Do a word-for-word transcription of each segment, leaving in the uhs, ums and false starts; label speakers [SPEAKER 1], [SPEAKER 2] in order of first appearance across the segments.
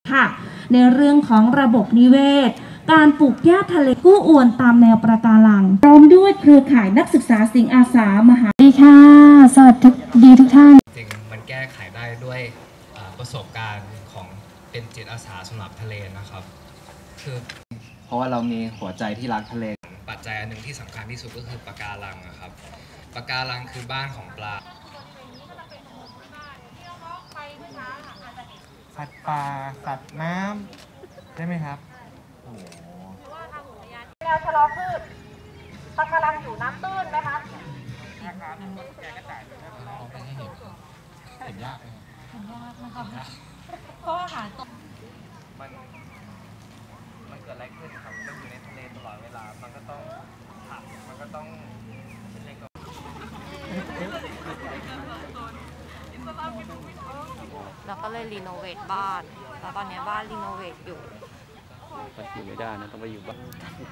[SPEAKER 1] ค่ะในเรื่องของระบบนิเวศการปลูกหญ้าทะเลกู้อวนตามแนวปะการังพร้อมด้วยเครือข่ายนักศึกษาสิงห์อาสามหาดีค่ะสวัสดีทุกท่าน
[SPEAKER 2] จริงมันแก้ไขได้ด้วยประสบการณ์ของเป็นจิตอาสาสำหรับทะเลนะครับคือเพราะว่าเรามีหัวใจที่รักทะเลปัจจัยอันหนึ่งที่สำคัญที่สุดก็คือปะการังนะครับปะการังคือบ้านของปลา
[SPEAKER 3] สัตว์ป่าสัตว์น้ำใช่ไหมครับโอ้โห
[SPEAKER 1] แนวชะลอพืชปะการังอยู่น้ำตื้นไหมคะ
[SPEAKER 3] เห็นยากไหมเห็นยากนะครับเพราะอาหารตก
[SPEAKER 2] มันมันเกิดอะไรขึ้นครับมันอยู่ในทะเลตลอดเวลามันก็ต้องผักมันก็ต้องเป็นเล็กกว่า
[SPEAKER 4] แล้วก็เลยรีโนเวทบ้านแล้วตอนนี้บ้านรีโนเวทอยู่
[SPEAKER 5] ไปอยู่ไม่ได้นะต้องไปอยู่บ้าน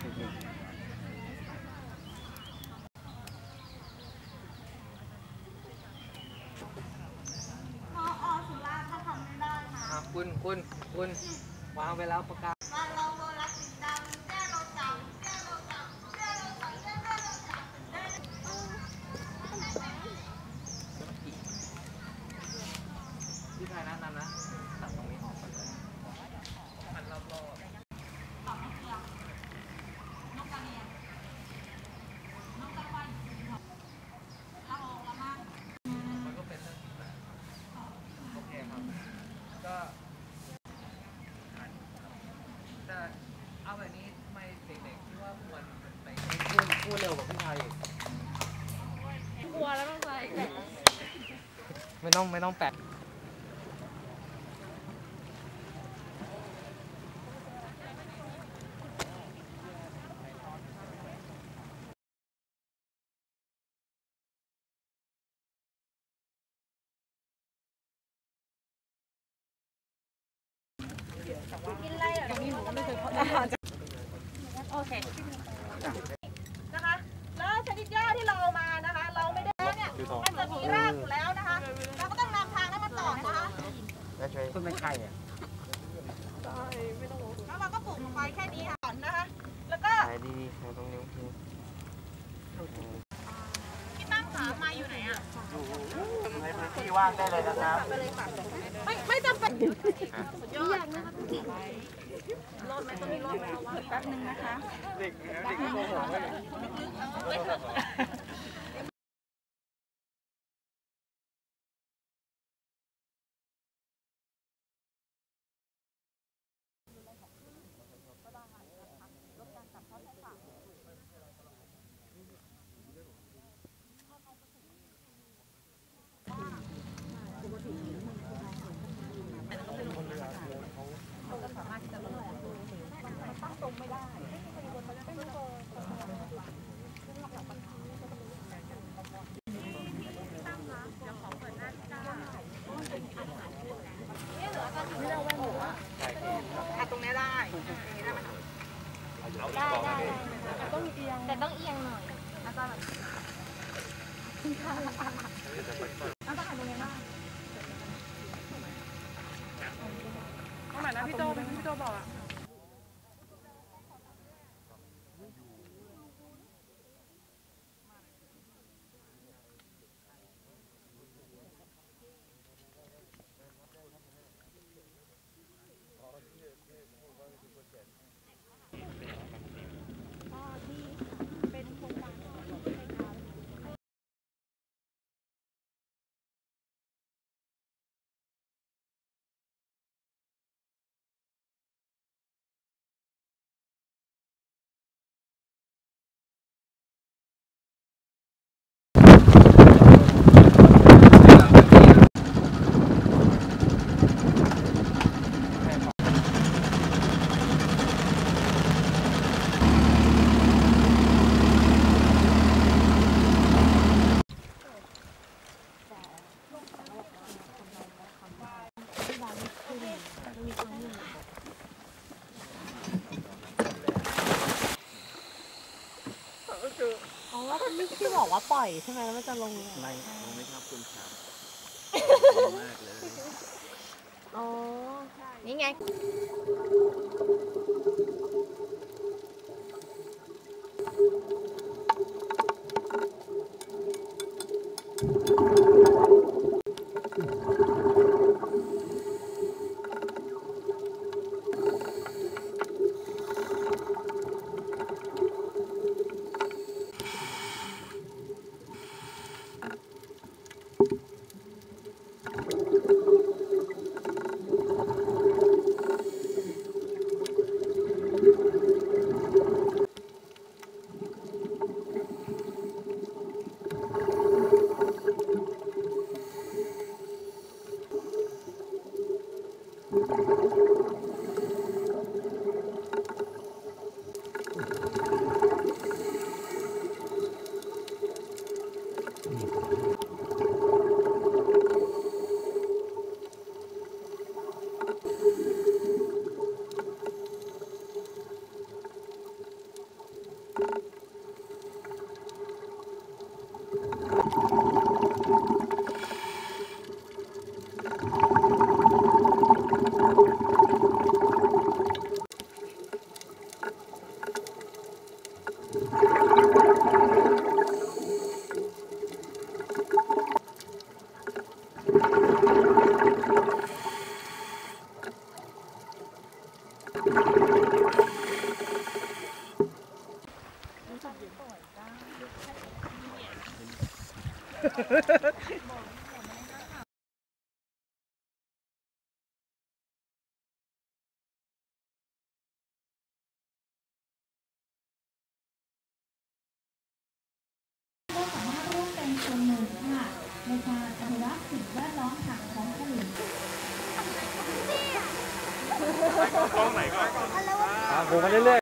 [SPEAKER 2] คุณคุณคุณวางไปแล้วประกาศที่ใครแนะนำนะตัดตรงนี้ออกไปเลยมันรอบๆมันก็เป็นเรื่องโอเคครับก็แต่เอาแบบนี้ทำไมเด็กๆที่ว่าควรไปพูดพูดเร็วกว่าพี่ชายอีกกลัวแล้วต้องใส่ไม่ต้องไม่ต้องแปะ
[SPEAKER 1] กินอะไรอ่ะตรงนี้หนูก็ไม่เคยพบโอเคนะคะแล้วชนิดหญ้าที่เราเอามานะคะเราไม่ได้เนี่ยมันจะมีรากอยู่แล้วนะคะเราก็ต้องนำทางนั้นมาต่อนะคะ
[SPEAKER 3] คุณเป็นใครอ่ะ
[SPEAKER 1] แล้วเราก็ปลูกลงไปแค่นี้ก่อนนะคะแล้วก็
[SPEAKER 3] ดีๆตรงนี้
[SPEAKER 1] ที่ตั้งขาไม้อยู่ไหนอ่ะ
[SPEAKER 3] ในพื้นที่ว่างได้เลยนะครับ
[SPEAKER 1] ไม่ไม่จำเป็นยอดนะคะรอดไหมต้องมีรอดไหมแป๊บนึงนะคะ
[SPEAKER 3] เด็กเด็กโกหกเลย
[SPEAKER 1] ตรงนี้ได้ได้ได้แต่ต้องเอียงแต่ต้องเอียงหน่อยอาจารย์อาจารย์ตรงนี้ได้เอาใหม่นะพี่โจพี่โจบอกอ่ะ
[SPEAKER 4] ที่บอกว่าปล่อยใช่ไหมแล้วมันจะลง
[SPEAKER 5] ไม่ไม่ชอบคุณขา มากเลย
[SPEAKER 4] อ๋อ นี่ไง
[SPEAKER 6] ก็สามารถร่วมเป็นส่วนหนึ่งค่ะในการอนุรักษ์สิ่งแวดล้อมทางท้องทะเล
[SPEAKER 3] ผมมาเรื่อย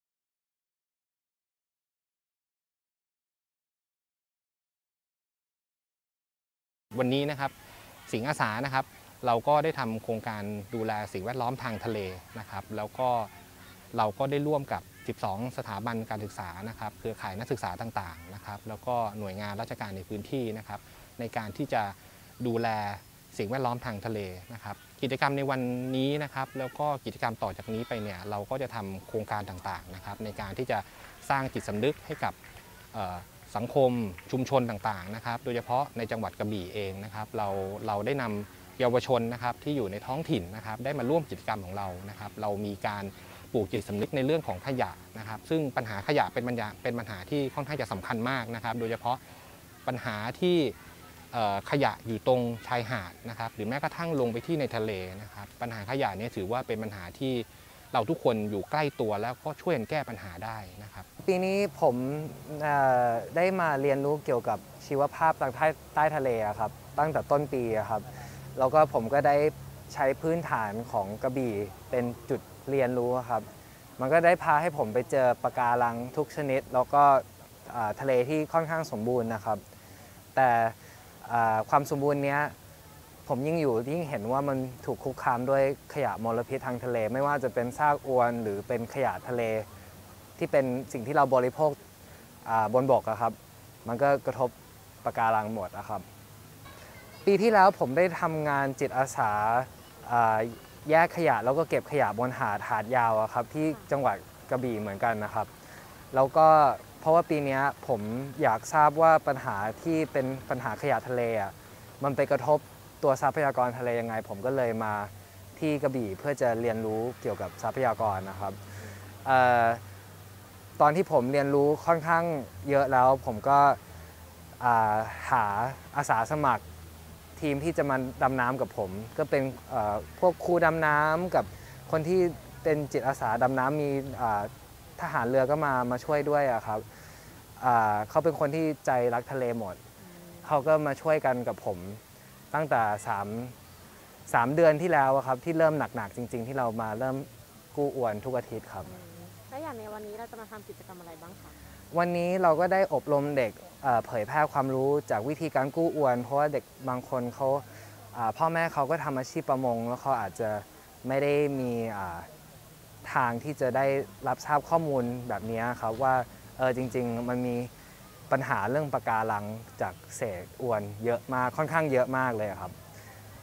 [SPEAKER 3] ๆวันนี้นะครับสิงห์อาสานะครับเราก็ได้ทำโครงการดูแลสิ่งแวดล้อมทางทะเลนะครับแล้วก็เราก็ได้ร่วมกับสิบสองสถาบันการศึกษานะครับเครือข่ายนักศึกษาต่างๆนะครับแล้วก็หน่วยงานราชการในพื้นที่นะครับในการที่จะดูแลสิ่งแวดล้อมทางทะเลนะครับกิจกรรมในวันนี้นะครับแล้วก็กิจกรรมต่อจากนี้ไปเนี่ยเราก็จะทำโครงการต่างๆนะครับในการที่จะสร้างจิตสำนึกให้กับสังคมชุมชนต่างๆนะครับโดยเฉพาะในจังหวัดกระบี่เองนะครับเราเราได้นำเยาวชนนะครับที่อยู่ในท้องถิ่นนะครับได้มาร่วมกิจกรรมของเรานะครับเรามีการปลูกจิตสำนึกในเรื่องของขยะนะครับซึ่งปัญหาขยะเป็นปัญหาเป็นปัญหาที่ค่อนข้างจะสำคัญมากนะครับโดยเฉพาะปัญหาที่ขยะอยู่ตรงชายหาดนะครับหรือแม้กระทั่งลงไปที่ในทะเลนะครับปัญหาขยะนี้ถือว่าเป็นปัญหาที่เราทุกคนอยู่ใกล้ตัวแล้วก็ช่วยกันแก้ปัญหาได้นะครับ
[SPEAKER 7] ปีนี้ผมได้มาเรียนรู้เกี่ยวกับชีวภาพทางใต้ใต้ทะเลครับตั้งแต่ต้นปีครับแล้วก็ผมก็ได้ใช้พื้นฐานของกระบี่เป็นจุดเรียนรู้ครับมันก็ได้พาให้ผมไปเจอปะการังทุกชนิดแล้วก็ทะเลที่ค่อนข้างสมบูรณ์นะครับแต่ความสมบูรณ์นี้ผมยิ่งอยู่ยิ่งเห็นว่ามันถูกคุกคามด้วยขยะมลพิษทางทะเลไม่ว่าจะเป็นซากอวนหรือเป็นขยะทะเลที่เป็นสิ่งที่เราบริโภคบนบกครับมันก็กระทบปะการังหมดนะครับปีที่แล้วผมได้ทำงานจิตอาสาแยกขยะแล้วก็เก็บขยะบนหาดหาดยาวครับที่จังหวัดกระบี่เหมือนกันนะครับแล้วก็เพราะว่าปีนี้ผมอยากทราบว่าปัญหาที่เป็นปัญหาขยะทะเลมันไปกระทบตัวทรัพยากรทะเลยังไงผมก็เลยมาที่กระบี่เพื่อจะเรียนรู้เกี่ยวกับทรัพยากรนะครับตอนที่ผมเรียนรู้ค่อนข้างเยอะแล้วผมก็หาอาสาสมัครทีมที่จะมาดำน้ำกับผมก็เป็นพวกครูดำน้ำกับคนที่เป็นจิตอาสาดำน้ำมีทหารเรือก็มามาช่วยด้วยครับเขาเป็นคนที่ใจรักทะเลหมดเขาก็มาช่วยกันกับผมตั้งแต่สาม สามเดือนที่แล้วครับที่เริ่มหนักๆจริงๆที่เรามาเริ่มกู้อวนทุกอาทิตย์ครับ
[SPEAKER 4] แล้วอย่างในวันนี้เราจะมาทำกิจกรรมอะไรบ้างคะ
[SPEAKER 7] วันนี้เราก็ได้อบรมเด็กเผยแพร่ความรู้จากวิธีการกู้อวนเพราะว่าเด็กบางคนเขาพ่อแม่เขาก็ทำอาชีพประมงแล้วเขาอาจจะไม่ได้มีทางที่จะได้รับทราบข้อมูลแบบนี้ครับว่าเออจริงๆมันมีปัญหาเรื่องปะการังจากเศษอวนเยอะมากค่อนข้างเยอะมากเลยครับ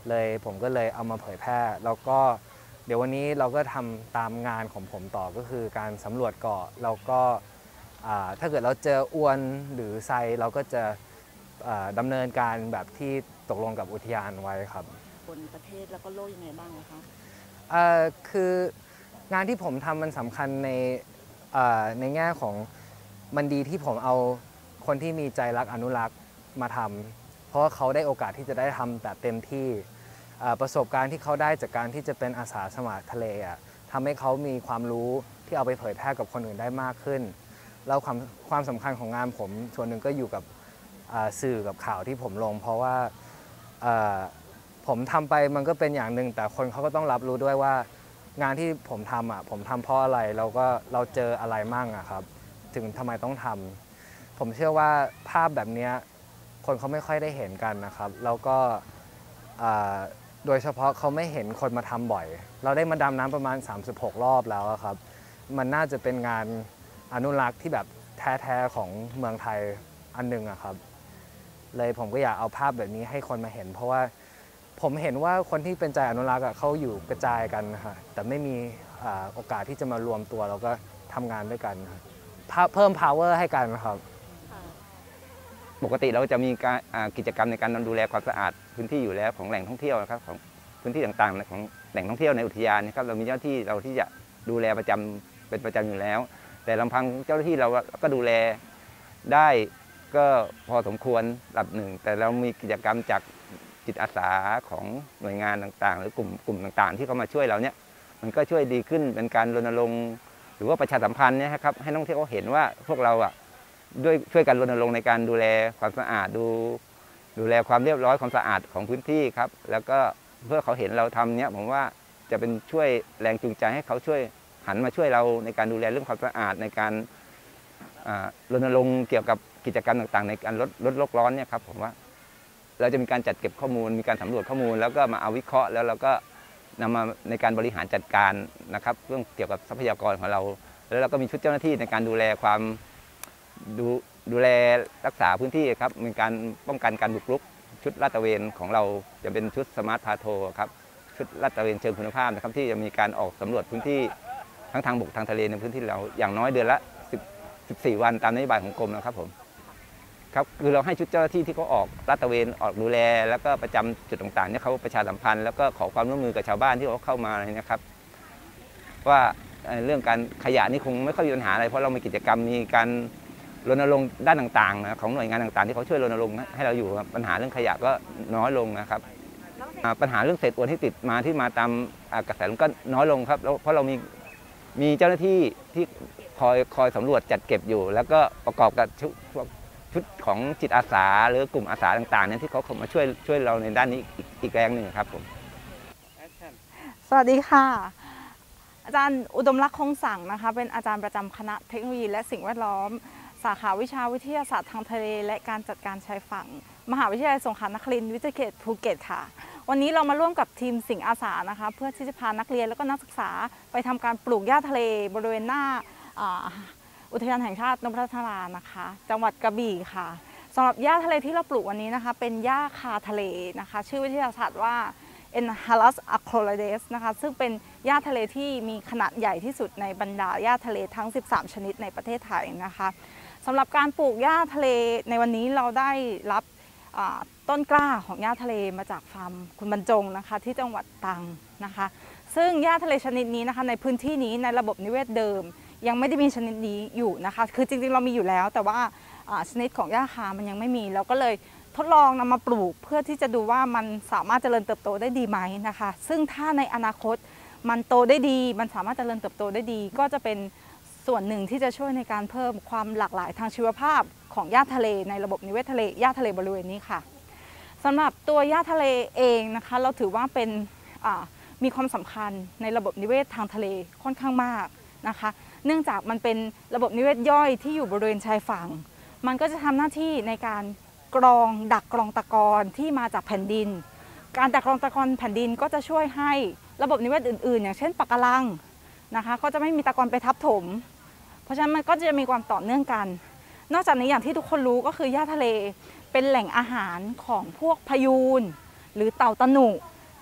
[SPEAKER 7] เลยผมก็เลยเอามาเผยแพร่แล้วก็เดี๋ยววันนี้เราก็ทำตามงานของผมต่อก็คือการสำรวจเกาะแล้วก็ถ้าเกิดเราเจออวนหรือไซเราก็จะดำเนินการแบบที่ตกลงกับอุทยานไว้ครับ
[SPEAKER 8] บนประเทศแล้วก็โลกยังไงบ้างคะ
[SPEAKER 7] คืองานที่ผมทำมันสำคัญในในแง่ของมันดีที่ผมเอาคนที่มีใจรักอนุรักษ์มาทำเพราะเขาได้โอกาสที่จะได้ทำแบบเต็มที่ประสบการณ์ที่เขาได้จากการที่จะเป็นอาสาสมัครทะเลอ่ะทำให้เขามีความรู้ที่เอาไปเผยแพร่กับคนอื่นได้มากขึ้นแล้วความความสำคัญของงานผมส่วนหนึ่งก็อยู่กับสื่อกับข่าวที่ผมลงเพราะว่าผมทำไปมันก็เป็นอย่างหนึ่งแต่คนเขาก็ต้องรับรู้ด้วยว่างานที่ผมทำอ่ะผมทำเพราะอะไรแล้วก็เราเจออะไรมั่งอ่ะครับถึงทำไมต้องทำผมเชื่อว่าภาพแบบนี้คนเขาไม่ค่อยได้เห็นกันนะครับแล้วก็โดยเฉพาะเขาไม่เห็นคนมาทำบ่อยเราได้มาดำน้ำประมาณสามสิบหกรอบแล้วครับมันน่าจะเป็นงานอนุรักษ์ที่แบบแท้ๆของเมืองไทยอันหนึ่งอะครับเลยผมก็อยากเอาภาพแบบนี้ให้คนมาเห็นเพราะว่าผมเห็นว่าคนที่เป็นใจอนุรักษ์เขาอยู่กระจายกันนะคะแต่ไม่มีโอกาสที่จะมารวมตัวแล้วก็ทำงานด้วยกันเพิ่ม power ให้กันครับ
[SPEAKER 9] ปกติเราจะมีการกิจกรรมในการดูแลความสะอาดพื้นที่อยู่แล้วของแหล่งท่องเที่ยวนะครับของพื้นที่ต่างๆของแหล่งท่องเที่ยวในอุทยานนะครับเรามีเจ้าหน้าที่เราที่จะดูแลประจำเป็นประจำอยู่แล้ว แต่ลำพังเจ้าหน้าที่เราก็ดูแลได้ก็พอสมควรระดับหนึ่งแต่เรามีกิจกรรมจากจิตอาสาของหน่วยงานต่างๆหรือกลุ่มกลุ่มต่างๆที่เขามาช่วยเราเนี่ยมันก็ช่วยดีขึ้นเป็นการรณรงค์หรือว่าประชาสัมพันธ์เนี่ยครับให้นักท่องเที่ยวเขาเห็นว่าพวกเราอ่ะด้วยช่วยกันรณรงค์ในการดูแลความสะอาดดูดูแลความเรียบร้อยความสะอาดของพื้นที่ครับแล้วก็เพื่อเขาเห็นเราทำเนี้ยผมว่าจะเป็นช่วยแรงจูงใจให้เขาช่วยหันมาช่วยเราในการดูแลเรื่องความสะอาดในการรณรงค์เกี่ยวกับกิจกรรมต่างๆในการลดลดโลกร้อนเนี่ยครับผมว่าเราจะมีการจัดเก็บข้อมูลมีการสำรวจข้อมูลแล้วก็มาเอาวิเคราะห์แล้วเราก็นำมาในการบริหารจัดการนะครับเรื่องเกี่ยวกับทรัพยากรของเราแล้วเราก็มีชุดเจ้าหน้าที่ในการดูแลความดูดูแลรักษาพื้นที่ครับมีการป้องกันการบุกรุกชุดลาดตระเวนของเราจะเป็นชุดสมาร์ทพาโทครับชุดลาดตระเวนเชิงคุณภาพนะครับที่จะมีการออกสำรวจพื้นที่ทั้งทางบกทางทะเลในพื้นที่เราอย่างน้อยเดือนละสิบสี่วันตามนโยบายของกรมนะครับผมครับคือเราให้ชุดเจ้าหน้าที่ที่เขาออกลาดตระเวนออกดูแลแล้วก็ประจำจุดต่างๆเนี่ยเขาประชาสัมพันธ์แล้วก็ขอความร่วมมือกับชาวบ้านที่เขาเข้ามานะครับว่าเรื่องการขยะนี่คงไม่ค่อยมีปัญหาอะไรเพราะเรามีกิจกรรมมีการรณรงค์ด้านต่างๆของหน่วยงานต่างๆที่เขาช่วยรณรงค์ให้เราอยู่ปัญหาเรื่องขยะก็น้อยลงนะครับปัญหาเรื่องเศษอวนที่ติดมาที่มาตามกระแสลมก็น้อยลงครับเพราะเรามีมีเจ้าหน้าที่ที่คอยคอยสำรวจจัดเก็บอยู่แล้วก็ประกอบกับชุดชุดของจิตอาสาหรือกลุ่มอาสาต่างๆเนี่ยที่เขาเข้ามาช่วยช่วยเราในด้านนี้อีกแรงหนึ่งครับผม
[SPEAKER 4] สวัสดีค่ะอาจารย์อุดมลักษณ์คงสั่งนะคะเป็นอาจารย์ประจำคณะเทคโนโลยีและสิ่งแวดล้อมสาขาวิชาวิทยาศาสตร์ทางทะเลและการจัดการชายฝั่งมหาวิทยาลัยสงขลานครินทร์วิทยาเขตภูเก็ตค่ะวันนี้เรามาร่วมกับทีมสิ่งอาสานะคะเพื่อที่จะพานักเรียนและก็นักศึกษาไปทำการปลูกหญ้าทะเลบริเวณหน้าอุทยานแห่งชาตินพรัตนานะคะจังหวัดกระบี่ค่ะสำหรับหญ้าทะเลที่เราปลูกวันนี้นะคะเป็นหญ้าคาทะเลนะคะชื่อวิทยาศาสตร์ว่า Enhalus acrolades นะคะซึ่งเป็นหญ้าทะเลที่มีขนาดใหญ่ที่สุดในบรรดาหญ้าทะเลทั้งสิบสามชนิดในประเทศไทยนะคะสำหรับการปลูกหญ้าทะเลในวันนี้เราได้รับต้นกล้าของหญ้าทะเลมาจากฟาร์มคุณบรรจงนะคะที่จังหวัดตรังนะคะซึ่งหญ้าทะเลชนิดนี้นะคะในพื้นที่นี้ในระบบนิเวศเดิมยังไม่ได้มีชนิดนี้อยู่นะคะคือจริงๆเรามีอยู่แล้วแต่ว่าชนิดของหญ้าคามันยังไม่มีเราก็เลยทดลองนำมาปลูกเพื่อที่จะดูว่ามันสามารถเจริญเติบโตได้ดีไหมนะคะซึ่งถ้าในอนาคตมันโตได้ดีมันสามารถเจริญเติบโตได้ดีก็จะเป็นส่วนหนึ่งที่จะช่วยในการเพิ่มความหลากหลายทางชีวภาพของหญ้าทะเลในระบบนิเวศทะเลหญ้าทะเลบริเวณนี้ค่ะสำหรับตัวหญ้าทะเลเองนะคะเราถือว่าเป็นมีความสำคัญในระบบนิเวศทางทะเลค่อนข้างมากนะคะเนื่องจากมันเป็นระบบนิเวศย่อยที่อยู่บริเวณชายฝั่งมันก็จะทำหน้าที่ในการกรองดักกรองตะกอนที่มาจากแผ่นดินการดักกรองตะกอนแผ่นดินก็จะช่วยให้ระบบนิเวศอื่นๆอย่างเช่นปะการังนะคะก็จะไม่มีตะกอนไปทับถมเพราะฉะนั้นมันก็จะมีความต่อเนื่องกันนอกจากนี้อย่างที่ทุกคนรู้ก็คือหญ้าทะเลเป็นแหล่งอาหารของพวกพยูนหรือเต่าตะหนุ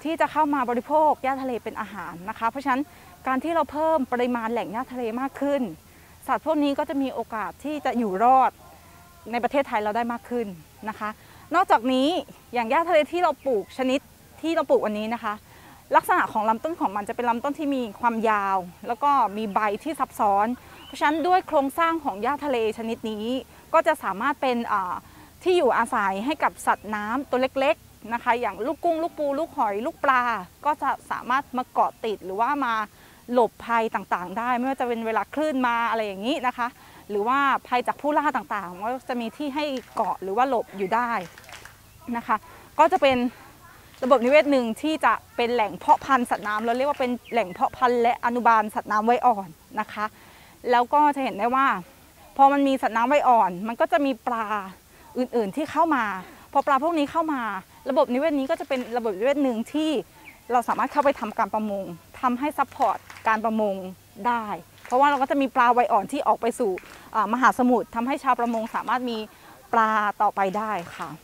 [SPEAKER 4] ที่จะเข้ามาบริโภคหญ้าทะเลเป็นอาหารนะคะเพราะฉะนั้นการที่เราเพิ่มปริมาณแหล่งหญ้าทะเลมากขึ้นสัตว์พวกนี้ก็จะมีโอกาสที่จะอยู่รอดในประเทศไทยเราได้มากขึ้นนะคะนอกจากนี้อย่างหญ้าทะเลที่เราปลูกชนิดที่เราปลูกวันนี้นะคะลักษณะของลำต้นของมันจะเป็นลำต้นที่มีความยาวแล้วก็มีใบที่ซับซ้อนเพราะฉะนั้นด้วยโครงสร้างของหญ้าทะเลชนิดนี้ก็จะสามารถเป็นที่อยู่อาศัยให้กับสัตว์น้ำตัวเล็กๆนะคะอย่างลูกกุ้งลูกปูลูกหอยลูกปลาก็จะสามารถมาเกาะติดหรือว่ามาหลบภัยต่างๆได้ไม่ว่าจะเป็นเวลาคลื่นมาอะไรอย่างนี้นะคะหรือว่าภัยจากผู้ล่าต่างๆก็จะมีที่ให้เกาะหรือว่าหลบอยู่ได้นะคะก็จะเป็นระบบนิเวศหนึ่งที่จะเป็นแหล่งเพาะพันธุ์สัตว์น้ำเราเรียกว่าเป็นแหล่งเพาะพันธุ์และอนุบาลสัตว์น้ำไว้อ่อนนะคะแล้วก็จะเห็นได้ว่าพอมันมีสัตว์น้ำไว้อ่อนมันก็จะมีปลาอื่นๆที่เข้ามาพอปลาพวกนี้เข้ามาระบบนิเวศนี้ก็จะเป็นระบบนิเวศหนึ่งที่เราสามารถเข้าไปทำการประมงทำให้ซัพพอร์ตการประมงได้เพราะว่าเราก็จะมีปลาไวอ่อนที่ออกไปสู่มหาสมุทรทำให้ชาวประมงสามารถมีปลาต่อไปได้ค่ะ